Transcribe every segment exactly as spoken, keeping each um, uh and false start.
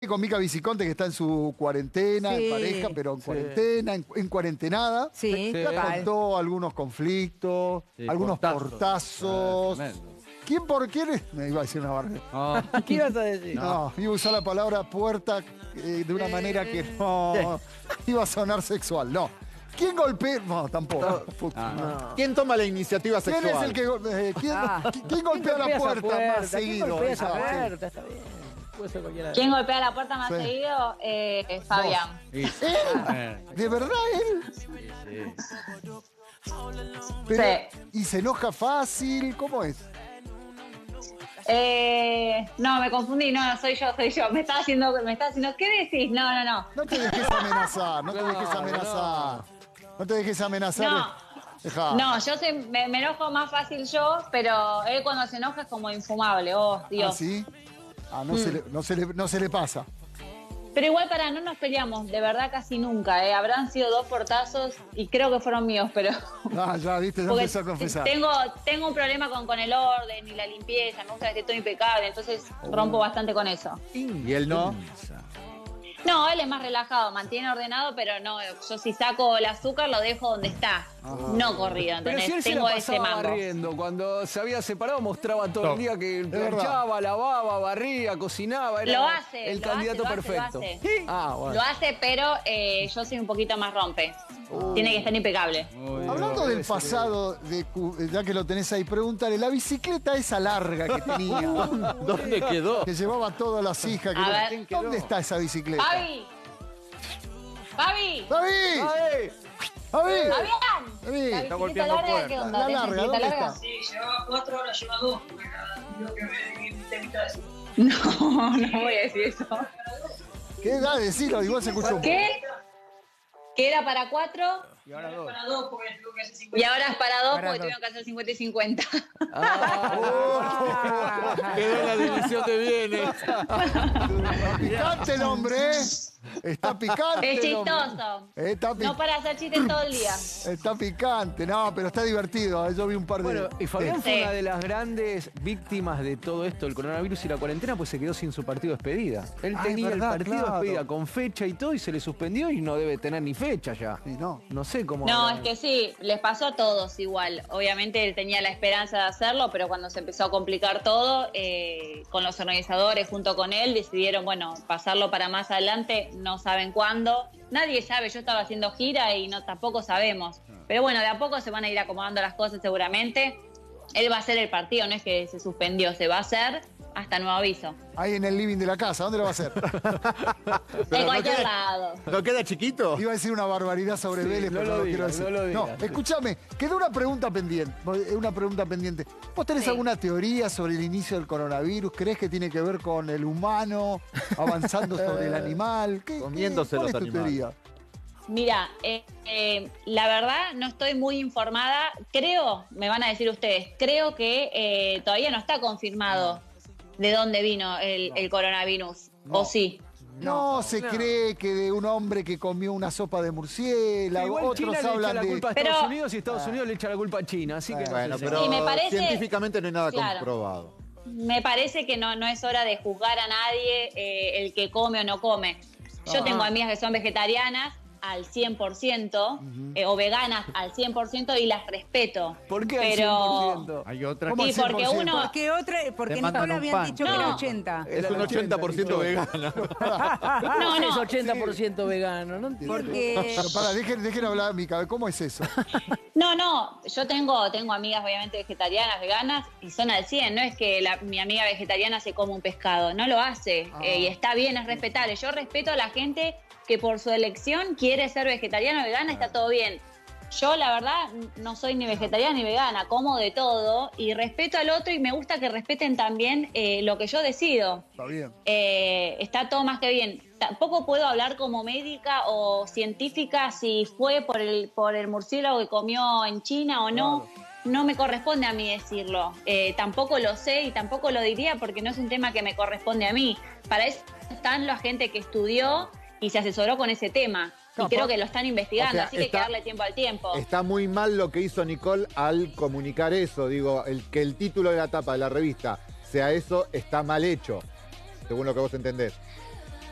con Mica Viciconte, que está en su cuarentena, Sí, en pareja, pero en sí. cuarentena, en, en cuarentenada. Sí, Nos total. contó algunos conflictos, Sí, algunos portazos. portazos. Ah, tremendo. ¿Quién por quién? Me iba a decir una barra. No. ¿Qué ibas a decir? No, iba a usar la palabra puerta eh, de una manera que no iba a sonar sexual. No. ¿Quién golpea? No, tampoco. Ah, no. ¿Quién toma la iniciativa ¿Quién sexual? es el que go- eh, ¿quién, Ah. ¿quién golpea la esa puerta, más ¿Quién seguido? golpea esa Exacto. puerta? Está bien. Puede ser cualquiera de ¿Quién golpea la puerta más Sí. seguido? Eh, Fabián. Sí, sí. ¿Él? ¿De verdad él? Sí. Pero- Sí. ¿Y se enoja fácil? ¿Cómo es? Eh, no, me confundí, no, no, soy yo, soy yo. Me está haciendo, me está haciendo, ¿qué decís? No, no, no. No te dejes amenazar, no te No, dejes amenazar. No te dejes amenazar. No. Dejá. No, yo soy- me, me enojo más fácil yo, pero él cuando se enoja es como infumable, oh, Dios. ¿Ah, sí? Ah, no, se le, no, se le, no se le pasa. Pero igual para, no nos peleamos, de verdad casi nunca, ¿eh? Habrán sido dos portazos y creo que fueron míos, pero... Ah, ya, viste, ya Porque empezó a confesar. tengo, tengo un problema con, con el orden y la limpieza, me gusta que esté todo impecable, entonces rompo bastante con eso. ¿Y él no? No, él es más relajado, mantiene ordenado, pero no, yo si saco el azúcar lo dejo donde está, no corrido, Pero ¿entendés? si él se Tengo la ese pasaba mambo. barriendo, cuando se había separado mostraba todo el día que verdad. planchaba, lavaba, barría, cocinaba. Era Lo hace, el lo candidato hace, lo hace, lo perfecto. hace. Ah, bueno. Lo hace, pero eh, yo soy un poquito más rompe. Tiene que estar impecable. Hablando del pasado, de, cu- ya que lo tenés ahí, pregúntale, la bicicleta esa larga que tenía, ¿Dónde quedó? que llevaba todas las hijas, que A lo- ver. ¿dónde está esa bicicleta? ¡Fabi! ¡Fabi! ¡David! ¡Ay! ¡David! ¡Fabián! David. ¿La Está bicicleta golpeando larga puertas. qué onda? La ¿Tenés larga, bicicleta ¿dónde larga? está? Sí, llevaba cuatro, ahora lleva dos, porque la digo que me de mitad de No, no voy a decir eso. ¿Qué da? Decilo, igual se escuchó. ¿Qué? Que era para cuatro Y ahora dos. para dos, porque tengo que hacer y cincuenta. ahora es para dos Para porque dos. tuvieron que hacer cincuenta y cincuenta. Ah. Quedó en la división de bienes. Está picante el hombre, ¿eh? Está picante Es el hombre. chistoso. Está, pi- No para hacer chistes todo el día. está picante, no, pero está divertido. ¿eh? Yo vi un par de... Bueno, y Fabián fue Sí. una de las grandes víctimas de todo esto, el coronavirus y la cuarentena, pues se quedó sin su partido de despedida. Él Ah, tenía es verdad, el partido claro. de despedida con fecha y todo y se le suspendió y no debe tener ni fecha ya. Sí, no. No sé cómo... No, habrá- es que sí, les pasó a todos igual. Obviamente él tenía la esperanza de hacerlo, pero cuando se empezó a complicar todo, eh, con los organizadores junto con él decidieron, bueno, pasarlo para más adelante, no saben cuándo. Nadie sabe, yo estaba haciendo gira y no tampoco sabemos. Pero bueno, de a poco se van a ir acomodando las cosas seguramente. Él va a hacer el partido, no es que se suspendió, se va a hacer hasta nuevo aviso. Ahí en el living de la casa, ¿dónde lo va a hacer? En no cualquier queda- lado. ¿No queda chiquito? Iba a decir una barbaridad sobre Sí, Vélez, no pero lo no lo digas, quiero decir. no lo digas. escúchame, quedó una pregunta pendiente. eh, Una pregunta pendiente. ¿Vos tenés Sí. alguna teoría sobre el inicio del coronavirus? ¿Crees que tiene que ver con el humano avanzando sobre el animal? ¿Qué, Comiéndose qué, ¿Cuál los es tu animales. teoría? Mira, eh, eh, la verdad no estoy muy informada. Creo, me van a decir ustedes, creo que eh, todavía no está confirmado de dónde vino el, el coronavirus. No. ¿O sí? No, se cree que de un hombre que comió una sopa de murciélago, Igual otros China le echa hablan la de... culpa a Pero- Estados Unidos y Estados Unidos le echa la culpa a China, así que no Bueno, sé si- pero Sí, me parece- científicamente no hay nada Claro. comprobado. Me parece que no, no es hora de juzgar a nadie eh, el que come o no come. Yo Ah. tengo amigas que son vegetarianas al cien por ciento eh, o veganas al cien por ciento y las respeto. ¿Por qué al Pero- cien por ciento? Hay otra ¿Cómo Sí, al cien por porque ciento? uno... Porque otra, porque Te mandan Nicola un habían pan. dicho que No. era ochenta. Es Era un el ochenta por ciento ochenta, vegano. No, no. Es ochenta por ciento vegano, ¿no? Porque Pero pará, dejen, dejen hablar, Mica, ¿cómo es eso? No, no, yo tengo, tengo amigas obviamente vegetarianas, veganas, y son al cien, no es que la- mi amiga vegetariana se come un pescado, no lo hace, Ah. eh, y está bien, es respetable. Yo respeto a la gente que por su elección quiere ser vegetariana o vegana, está todo bien. Yo, la verdad, no soy ni vegetariana ni vegana, como de todo, y respeto al otro y me gusta que respeten también eh, lo que yo decido. Está bien. Eh, está todo más que bien. Tampoco puedo hablar como médica o científica si fue por el, por el murciélago que comió en China o no. No me corresponde a mí decirlo. Eh, tampoco lo sé y tampoco lo diría porque no es un tema que me corresponde a mí. Para eso están la gente que estudió y se asesoró con ese tema. No, y creo pa- que lo están investigando, o sea, así que hay que está- darle tiempo al tiempo. Está muy mal lo que hizo Nicole al comunicar eso. Digo, el, que el título de la tapa de la revista sea eso, está mal hecho, según lo que vos entendés.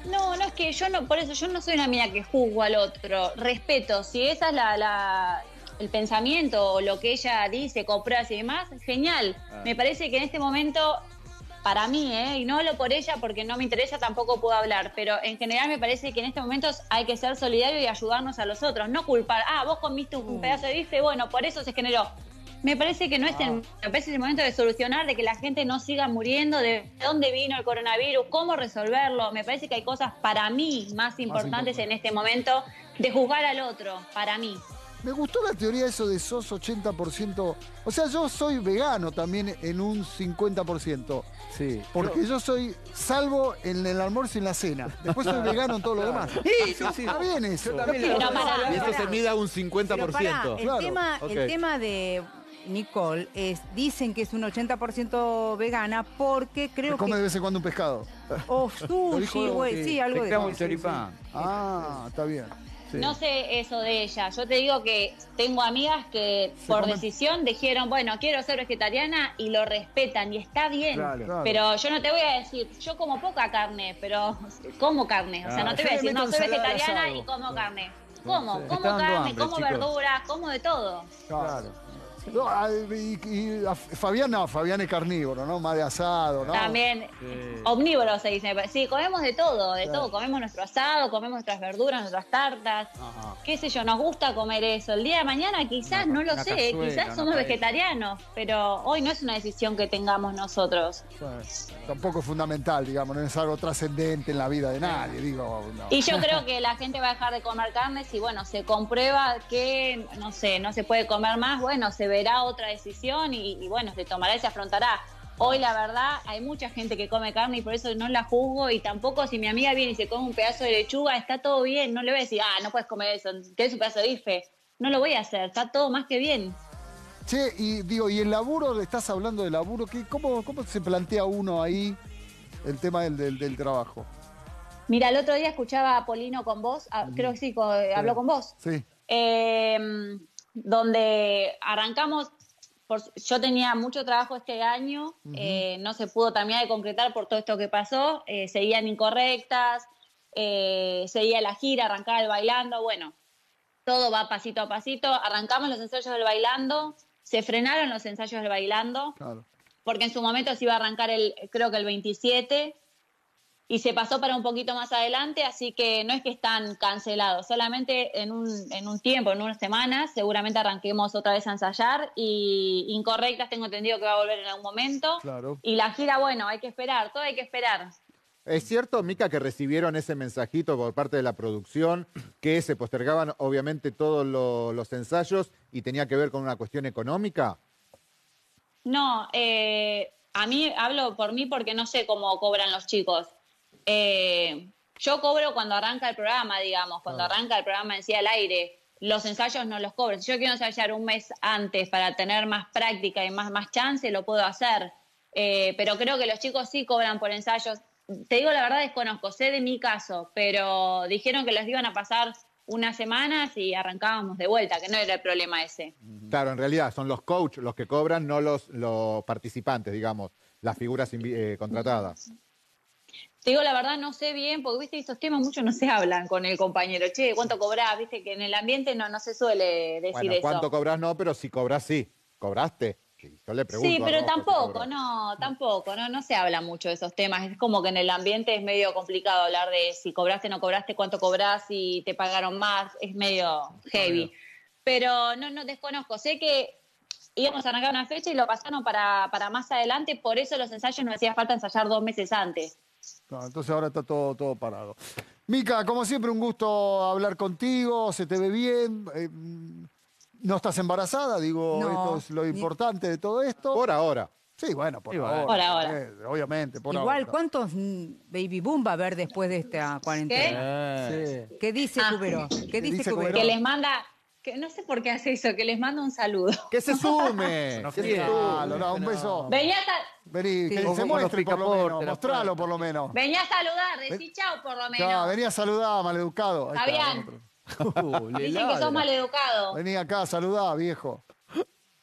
No, no es que yo no, por eso yo no soy una mina que juzgo al otro. Respeto, si esa es la, la el pensamiento o lo que ella dice, compras y demás, genial. Ah. Me parece que en este momento, para mí, ¿eh? Y no hablo por ella porque no me interesa, tampoco puedo hablar, pero en general me parece que en estos momentos hay que ser solidario y ayudarnos a los otros, no culpar, ah, vos comiste un pedazo de bife, bueno, por eso se generó. Me parece que no es el, me parece el momento de solucionar, de que la gente no siga muriendo, de dónde vino el coronavirus, cómo resolverlo. Me parece que hay cosas para mí más importantes importante. en este momento de juzgar al otro, para mí. Me gustó la teoría eso de sos ochenta por ciento. O sea, yo soy vegano también en un cincuenta por ciento. Sí. Porque yo soy salvo en el almuerzo y en la cena. Después soy vegano en todo lo demás. Sí, sí, sí. Está bien eso. Yo también le Pero doy- pará, Y esto Pará. se mida un Pero cincuenta por pará, ciento. el, Claro. tema, Ok. el tema de Nicole es, dicen que es un ochenta por ciento vegana porque creo Come de que... vez en cuando un pescado. O Lo dijo, sushi, güey, sí, algo de Pescado y eso. choripán. Ah, está bien. Sí. No sé eso de ella. Yo te digo que tengo amigas que Se por comen- decisión dijeron, bueno, quiero ser vegetariana y lo respetan y está bien. Claro. Claro. Pero yo no te voy a decir, yo como poca carne, pero como carne. O sea, no te yo voy a le decir, meto no, soy ensalada de vegetariana asado. y como carne. Como, sí. como Está dando carne, hambre, como chicos. verduras, como de todo. Claro. No, ah, y, y a Fabián no, Fabián es carnívoro, ¿no? Más de asado, ¿no? También omnívoro se dice. Sí, comemos de todo, de todo. Comemos nuestro asado, comemos nuestras verduras, nuestras tartas. Qué sé yo, nos gusta comer eso. El día de mañana quizás, Una- no lo una sé, cazuela, quizás una somos paella. vegetarianos, pero hoy no es una decisión que tengamos nosotros. Sí. Tampoco es fundamental, digamos, no es algo trascendente en la vida de nadie, digo. No. Y yo creo que la gente va a dejar de comer carne si, bueno, se comprueba que, no sé, no se puede comer más, bueno, se verá otra decisión y, y bueno, se tomará y se afrontará. Hoy, la verdad, hay mucha gente que come carne y por eso no la juzgo y tampoco si mi amiga viene y se come un pedazo de lechuga, está todo bien, no le voy a decir, ah, no puedes comer eso, que es un pedazo de bife. No lo voy a hacer, está todo más que bien. Che, y digo, y el laburo, estás hablando de laburo, ¿qué, cómo, ¿cómo se plantea uno ahí el tema del, del, del trabajo? Mira, el otro día escuchaba a Polino con vos, a- creo que sí, co- habló con vos. Sí. eh, donde arrancamos, por, yo tenía mucho trabajo este año, eh, no se pudo terminar de concretar por todo esto que pasó, eh, seguían incorrectas, eh, seguía la gira, arrancaba el bailando, bueno, todo va pasito a pasito, arrancamos los ensayos del bailando, se frenaron los ensayos del bailando, Claro. porque en su momento se iba a arrancar el, creo que el veintisiete, y se pasó para un poquito más adelante, así que no es que están cancelados, solamente en un, en un tiempo, en unas semanas, seguramente arranquemos otra vez a ensayar, y Incorrectas tengo entendido que va a volver en algún momento, Claro. y la gira, bueno, hay que esperar, todo hay que esperar. ¿Es cierto, Mica, que recibieron ese mensajito por parte de la producción que se postergaban obviamente todos lo- los ensayos y tenía que ver con una cuestión económica? No, eh, a mí hablo por mí porque no sé cómo cobran los chicos. Eh, yo cobro cuando arranca el programa, digamos, cuando arranca el programa en sí al aire. Los ensayos no los cobro. Si yo quiero ensayar un mes antes para tener más práctica y más, más chance, lo puedo hacer. Eh, pero creo que los chicos sí cobran por ensayos. Te digo la verdad, desconozco, sé de mi caso, pero dijeron que les iban a pasar unas semanas y arrancábamos de vuelta, que no era el problema ese. Claro, en realidad son los coaches los que cobran, no los, los participantes, digamos, las figuras invi- eh, contratadas. Te digo la verdad, no sé bien, porque viste, estos temas mucho no se hablan con el compañero. Che, ¿cuánto cobrás? Viste que en el ambiente no, no se suele decir Bueno, eso. ¿cuánto cobras? No, pero si cobras, sí. ¿Cobraste? Sí, yo le pregunto. Sí, a pero Rocco si tampoco, cobró. no, tampoco, no, no se habla mucho de esos temas. Es como que en el ambiente es medio complicado hablar de si cobraste, no cobraste, cuánto cobrás, si te pagaron más, es medio heavy. Pero no, no desconozco, sé que íbamos a arrancar una fecha y lo pasaron para, para más adelante, por eso los ensayos no hacía falta ensayar dos meses antes. No, entonces ahora está todo, todo parado. Mica, como siempre, un gusto hablar contigo, se te ve bien. eh, no estás embarazada, digo, No, esto es lo ni- importante de todo esto. Por ahora. Sí, bueno, por Sí, bueno. ahora. Por ahora. eh, obviamente, por Igual, ahora. ¿cuántos mm, baby boom va a haber después de esta cuarentena? Eh, sí. ¿Qué dice Ah. Cubero? ¿Qué dice dice Cubero? Que les manda, que no sé por qué hace eso, que les manda un saludo. ¡Que se sume! No que se quiere. sume. Ah, no, no, un beso. Venía a, sa- Vení, que Sí. se Con los muestre por lo picaporte, menos, la mostralo puerta. por lo menos. venía a saludar, decí chau por lo menos. Ya, vení a saludar, maleducado. Ahí está, Fabián. otro. Uh, le Dicen que sos ladra. maleducado. Vení acá a saludar, viejo.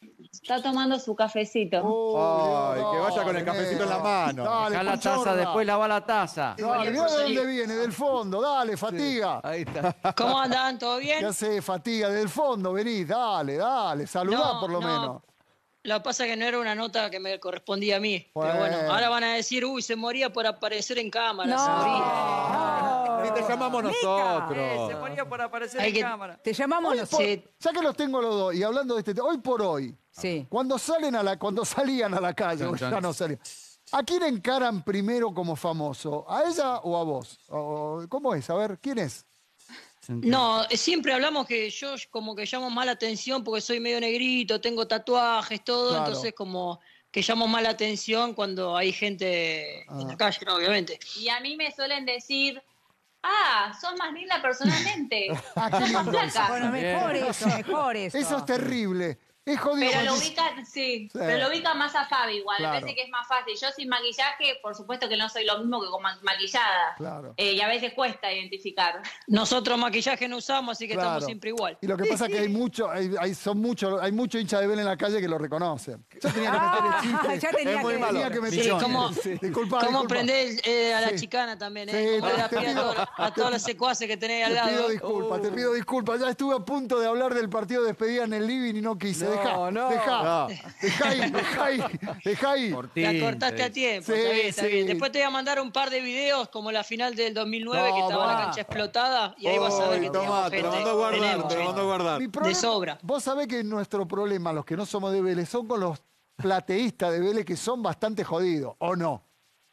Está tomando su cafecito. Oh, Ay, que vaya con el cafecito en la mano. Dale, Acá la Ponchorda. taza, después lava la taza. Dale, mirá de dónde viene, del fondo. Dale, Fatiga. Ahí está. ¿Cómo andan? ¿Todo ¿Qué bien? hace Fatiga? Del fondo venís, dale, dale. Saludá No, por lo no. menos. Lo que pasa es que no era una nota que me correspondía a mí. Bueno. Pero bueno, ahora van a decir, uy, se moría por aparecer en cámara. Se No. moría. Si te llamamos nosotros. Se ponía por aparecer Hay en que- cámara. Te llamamos Hoy nosotros. por- ya que los tengo los dos, y hablando de este tema, hoy por hoy, Sí. cuando salen a la, cuando salían a la calle, porque ya no salían, ¿a quién encaran primero como famoso? ¿A ella o a vos? O- ¿Cómo es? A ver, ¿quién es? No, eh, siempre hablamos que yo como que llamo más la atención porque soy medio negrito, tengo tatuajes, todo, Claro. entonces como que llamo más la atención cuando hay gente en la calle, ¿no? Obviamente. Y a mí me suelen decir, ah, sos más linda personalmente. Ah, qué Sos más lindo eso. flaca. Bueno, mejor eso, mejor eso. Eso es terrible. Es jodido. Pero lo porque- ubican, sí, Sí. pero lo ubican más a Fabi igual. Claro. Me parece que es más fácil. Yo sin maquillaje, por supuesto que no soy lo mismo que con ma- maquillada. Claro. Eh, y a veces cuesta identificar. Nosotros maquillaje no usamos, así que Claro. estamos siempre igual. Y lo que pasa es que hay mucho, hay, hay- son mucho, hay mucho hincha de Vélez en la calle que lo reconocen. Yo tenía que meter el chiste. Ya tenía Es muy que- malo. Tenía que meter el Sí, chiste. ¿cómo- Sí. Disculpa, ¿Cómo disculpa. aprendés eh, a la Sí. chicana también? Sí, Eh? ¿Cómo te- le das te pie a, pido- todos- a todos los secuaces que tenés al Te pido lado? disculpas, te pido disculpas. Ya estuve a punto de hablar del partido de despedida en el living y no quise. No, Dejá, no. dejá, No. dejá ahí, dejá ahí, dejá ahí. La cortaste a tiempo, Sí, está bien, está sí. bien. Después te voy a mandar un par de videos como la final del dos mil nueve No, que estaba va. la cancha explotada y ahí vas a ver que Ay, teníamos tomá, te lo gente. mandó a guardar, Tenemos te lo gente. mandó a guardar. Mi problema- sobra. Vos sabés que nuestro problema, los que no somos de Vélez, son con los plateístas de Vélez que son bastante jodidos, ¿o no?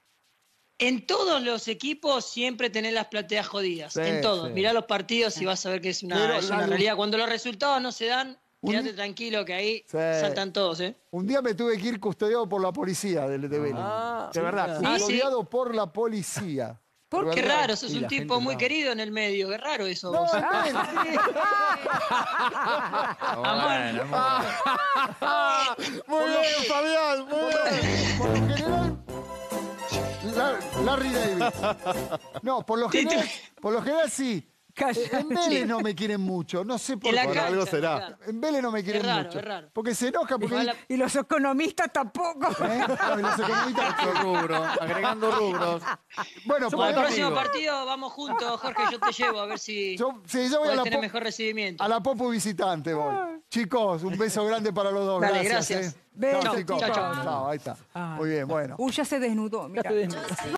En todos los equipos siempre tenés las plateas jodidas. Sí, en todos. sí. Mirá los partidos y vas a ver que es una, Pero es la una luz- realidad. Cuando los resultados no se dan, Un- quédate tranquilo que ahí Sí. saltan todos, ¿eh? Un día me tuve que ir custodiado por la policía de, de Vélez. Ah, de verdad, Ah, ¿sí? custodiado por la policía. ¿Por De Qué verdad. raro, sos Y un la tipo gente muy no. querido en el medio. Qué raro eso. No, vos. en Vélez. Bueno, Muy bien, Fabián, muy bien. Por lo general, La- Larry David. No, por lo general, por lo general sí. Calla. En Vélez no me quieren mucho, no sé por En la qué. Por cancha, algo será. claro. En Vélez no me quieren raro, mucho. es raro. Porque se enoja, porque... Ojalá- Y los economistas tampoco. ¿Eh? No, y los economistas- Otro rubro, agregando rubros. Bueno, Bueno, el podemos- próximo partido vamos juntos, Jorge, yo te llevo a ver si yo, sí, yo voy a podés la, tener po- mejor recibimiento. a la Popu visitante. Voy. Chicos, un beso grande para los dos. Dale, gracias. gracias. ¿eh? Beso, Chao, chicos. chao, chao. Chao, ahí está. Ay. Muy bien, bueno. Uy, ya se desnudó, mira.